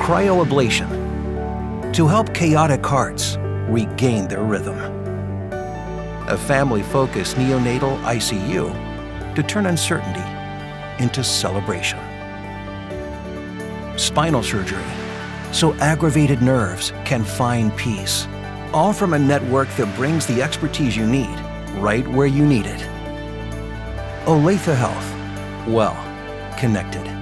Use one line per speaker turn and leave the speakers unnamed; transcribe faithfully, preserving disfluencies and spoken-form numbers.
cryoablation to help chaotic hearts regain their rhythm. A family-focused neonatal I C U to turn uncertainty into celebration. Spinal surgery so aggravated nerves can find peace. All from a network that brings the expertise you need right where you need it. Olathe Health. Well connected.